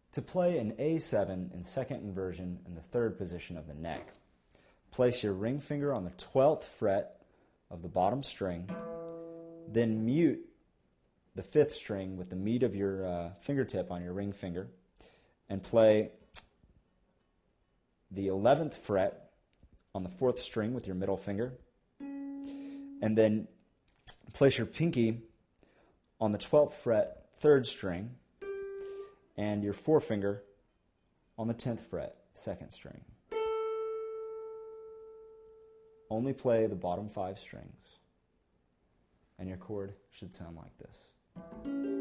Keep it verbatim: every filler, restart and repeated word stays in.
To play an A seven in second inversion in the third position of the neck, place your ring finger on the twelfth fret of the bottom string, then mute the fifth string with the meat of your uh, fingertip on your ring finger, and play the eleventh fret on the fourth string with your middle finger, and then place your pinky on the twelfth fret, third string, and your forefinger on the tenth fret, second string. Only play the bottom five strings, and your chord should sound like this.